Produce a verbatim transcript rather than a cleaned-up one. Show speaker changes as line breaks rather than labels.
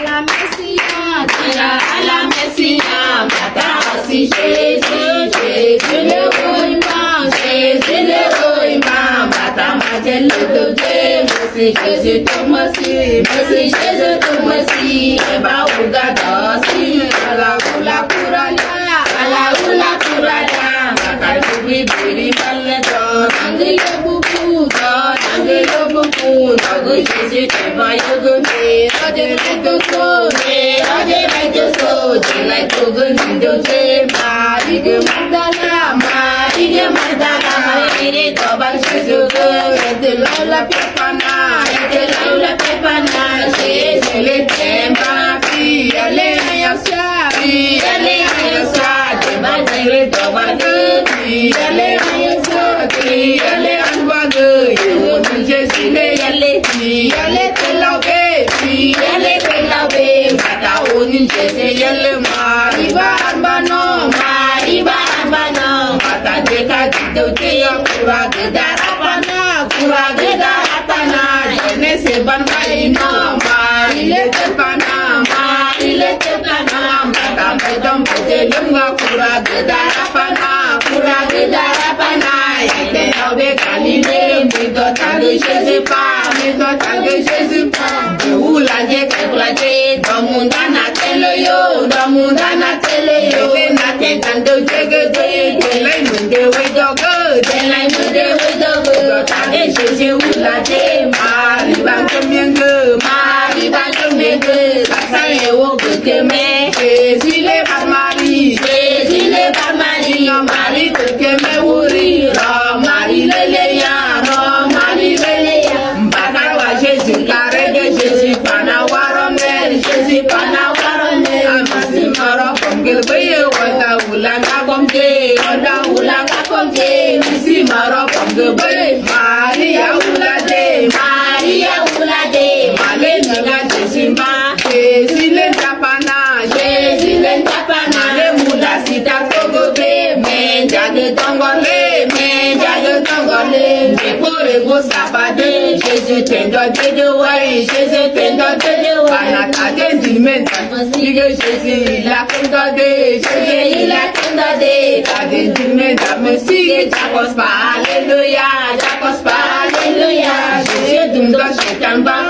la Messia, tira à la Messia, bata si Jésus, Jésus le roi, Jésus le roi, bata ma Dieu le Dieu, merci Jésus ton merci, merci Jésus ton merci, et ba uga dosi, ala ula kurala, ala ula kurala, bata kubi biri balle do, tangi le buku do, tangi le buku, tangi Jésus te va yogunde, ade le so, ade le so, jilai yogunde do je ma, ige mandala ma, ige mandala, ire toba Jésus que, de la pepana, de la pepana, Jésus le temba, fi, ale ayasa, fi, ale ayasa, de ma dire toba de, fi, ale ayasa, fi, ale anba de, yo Jésus le ale, fi, ale te laude, fi, ale te laude, mata onin Jésus ale ma, iba anba no, ma, iba anba no, mata jeka jido te yo kura gedarapana, kura gedarapana, jene se ban kaino, ma, il était panama, il était panama, mata bedam pete lunga kura gedarapana, kura gedarapana, yete laude kalile, mi dota de Jésus pas, mi dota de Jésus pas, ula je kula je, domundana tele yo, domundana tele yo, na te tando jege de, de lai munde we dogo, de lai munde we dogo, dota de Jésus ula je, mari bang kemienge, mari bang kemienge, sasa ewo gede me, Jésus le par mari, Jésus le par mari, mari gede me wuri, ro mari le le ya, ro mari le le ya, mbana wa Jésus kare de Jésus pana warome, Jésus pana warome, amasi maro kongel baye wada ulanga komte, wada ulanga komte, misi maro kongel baye, Maria ulade, Maria ulade, male naga Jésus ma, Jésus le tapana, Jésus le tapana, le muda sita togobe, men jage tongole, men jage tongole, depore go sabade, Jésus tendo de wai, Jésus tendo de wai, anata de dimenta, sige Jésus il a tendo de, Jésus il a tendo de, ade dimenta me sige jakos pa, alléluia, jakos pa, alléluia, Jésus dumdo shekamba,